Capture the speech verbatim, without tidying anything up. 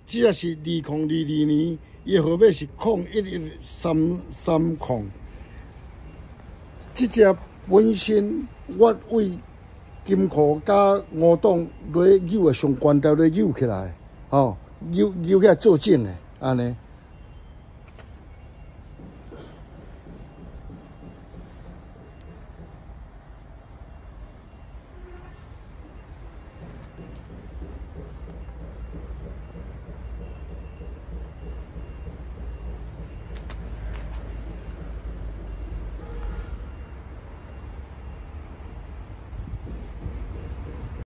只要是二零二二年，伊的号码是零一一三三零。这只本身我为金库甲五档来扭的上关头来扭起来，吼、哦，扭扭起来做正的，安尼。